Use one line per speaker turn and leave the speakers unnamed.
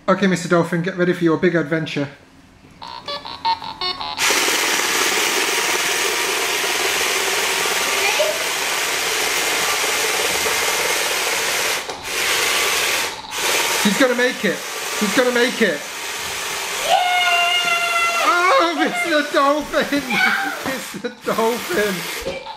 Okay, Mr. Dolphin, get ready for your big adventure. He's gonna make it. He's gonna make it. Oh, Mr. Dolphin! Mr. Dolphin!